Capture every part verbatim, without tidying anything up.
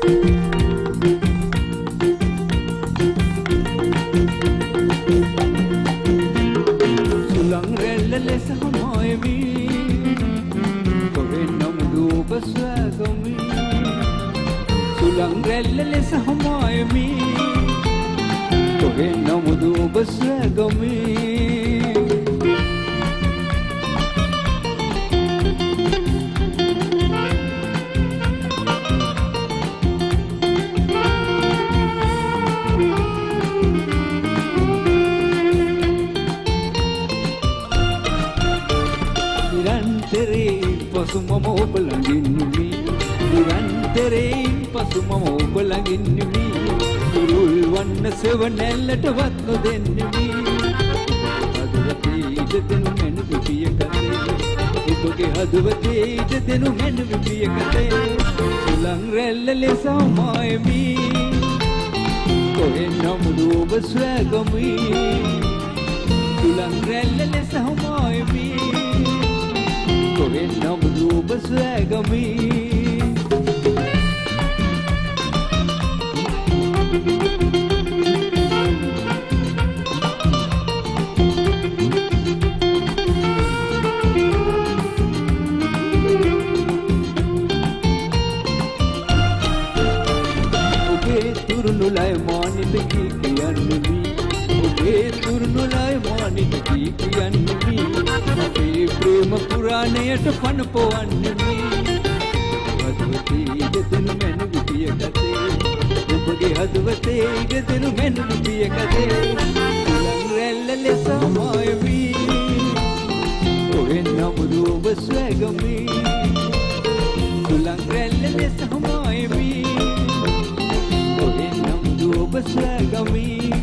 සුළං රැල්ල ලෙස හමයමි කොහෙන් නමුද ඔබ සොයාගමි සුළං රැල්ල ලෙස හමයමි කොහෙන් නමුද ඔබ සොයාගමි පසු මම ඔබ ළඟින්නෙමි නිරන්තරයෙන් පසු මම ඔබ ළඟින්නෙමි උරුල් වන්න සෙවණැල්ලටවත් නොදෙන්නෙමි හදවතේ ඉඩ දෙනු මැන විපිය කතේ ඔබගේ හදවතේ ඉඩ දෙනු මැන විපිය කතේ සුළං රැල්ල ලෙස හමයමි කොහෙන් නමුද ඔබ සොයාගමි සුළං රැල්ල ලෙස හමයමි කොහෙන් නමුද ඔබ සොයාගමි ඔබේ තුරුණුලයි මානිත කී කියන්නෙමි ඔබේ තුරුණුලයි මානිත කී කියන්නෙමි අපේ ප්‍රේම පුරාණයට පන පොවන්නෙමි හදවතේ ඉඩ දෙනු මැන විපිය කතේ ඔබගේ හදවතේ ඉඩ දෙනු මැන විපිය කතේ සුළං රැල්ල ලෙස හමයමි කොහෙන් නමුද ඔබ සොයාගමි සුළං රැල්ල ලෙස හමයමි කොහෙන් නමුද ඔබ සොයාගමි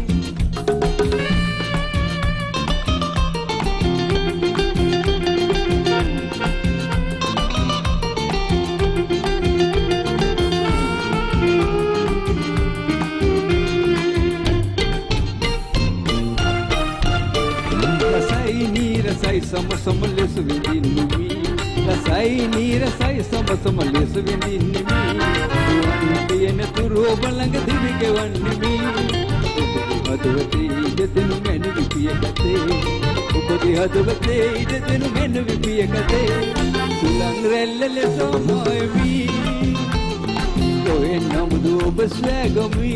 සම සම ලෙස විඳින්නෙමි රසයි නීරසයි සම සම ලෙස විඳින්නෙමි තියෙන තුරු ඔබ ළඟ දිවි ගෙවන්නෙමි හදවතේ ඉඩ දෙනු මැන විපිය කතේ ඔබගේ හදවතේ ඉඩ දෙනු මැන විපිය කතේ සුළං රැල්ල ලෙස හමයමි කොහෙන් නමුද ඔබ සොයාගමි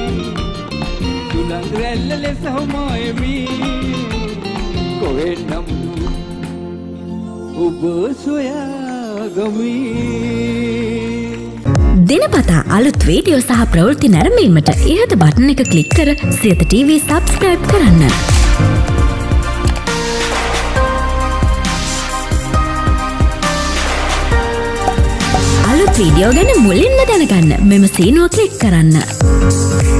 සුළං රැල්ල ලෙස හමයමි කොහෙන් නමුද ඔබ සොයාගමි දිනපතා අලුත් වීඩියෝ සහ ප්‍රවෘත්ති නැරඹීමට ඉහත බටන් එක ක්ලික් කර සියත ටීවී සබ්ස්ක්‍රයිබ් කරන්න. අලුත් වීඩියෝ ගැන මුලින්ම දැනගන්න මෙම සීනුව ක්ලික් කරන්න.